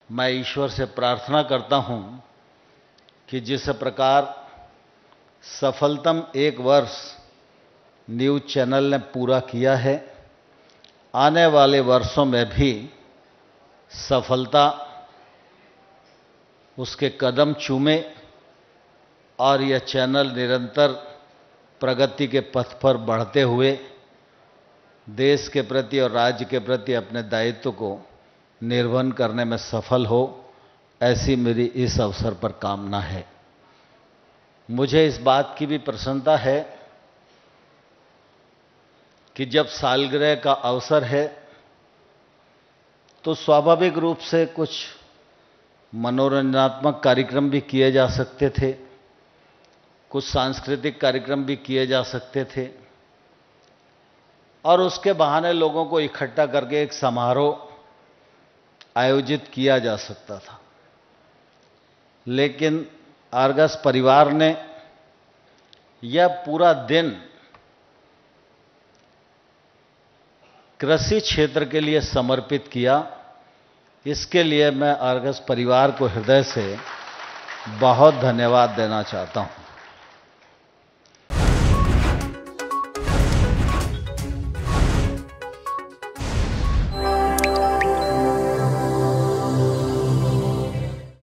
मैं ईश्वर से प्रार्थना करता हूं कि जिस प्रकार सफलतम 1 वर्ष न्यूज़ चैनल ने पूरा किया है, आने वाले वर्षों में भी सफलता उसके कदम चूमे और यह चैनल निरंतर प्रगति के पथ पर बढ़ते हुए देश के प्रति और राज्य के प्रति अपने दायित्व को निर्वहन करने में सफल हो, ऐसी मेरी इस अवसर पर कामना है। मुझे इस बात की भी प्रसन्नता है कि जब सालगिरह का अवसर है तो स्वाभाविक रूप से कुछ मनोरंजनात्मक कार्यक्रम भी किए जा सकते थे, कुछ सांस्कृतिक कार्यक्रम भी किए जा सकते थे और उसके बहाने लोगों को इकट्ठा करके एक समारोह आयोजित किया जा सकता था। लेकिन आर्गस परिवार ने यह पूरा दिन कृषि क्षेत्र के लिए समर्पित किया। इसके लिए मैं आर्गस परिवार को हृदय से बहुत धन्यवाद देना चाहता हूं।